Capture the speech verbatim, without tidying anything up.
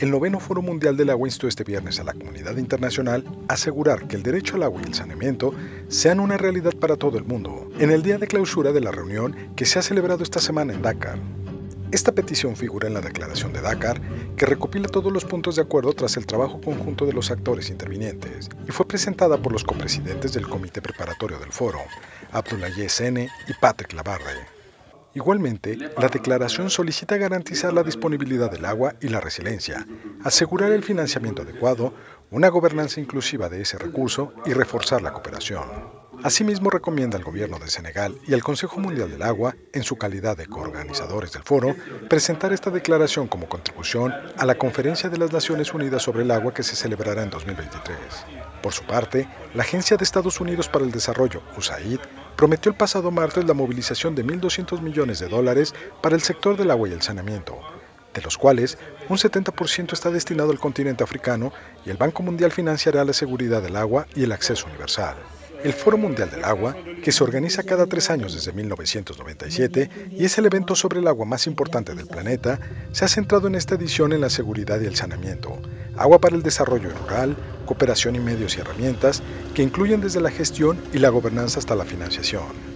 El noveno Foro Mundial del Agua instó este viernes a la comunidad internacional a asegurar que el derecho al agua y el saneamiento sean una realidad para todo el mundo, en el día de clausura de la reunión que se ha celebrado esta semana en Dakar. Esta petición figura en la Declaración de Dakar, que recopila todos los puntos de acuerdo tras el trabajo conjunto de los actores intervinientes, y fue presentada por los copresidentes del Comité Preparatorio del Foro, Abdoulaye Sene y Patrick Labarre. Igualmente, la declaración solicita garantizar la disponibilidad del agua y la resiliencia, asegurar el financiamiento adecuado, una gobernanza inclusiva de ese recurso y reforzar la cooperación. Asimismo, recomienda al gobierno de Senegal y al Consejo Mundial del Agua, en su calidad de coorganizadores del foro, presentar esta declaración como contribución a la Conferencia de las Naciones Unidas sobre el Agua que se celebrará en dos mil veintitrés. Por su parte, la Agencia de Estados Unidos para el Desarrollo, U S A I D, prometió el pasado martes la movilización de mil doscientos millones de dólares para el sector del agua y el saneamiento, de los cuales un setenta por ciento está destinado al continente africano y el Banco Mundial financiará la seguridad del agua y el acceso universal. El Foro Mundial del Agua, que se organiza cada tres años desde mil novecientos noventa y siete y es el evento sobre el agua más importante del planeta, se ha centrado en esta edición en la seguridad y el saneamiento, agua para el desarrollo rural, cooperación y medios y herramientas, que incluyen desde la gestión y la gobernanza hasta la financiación.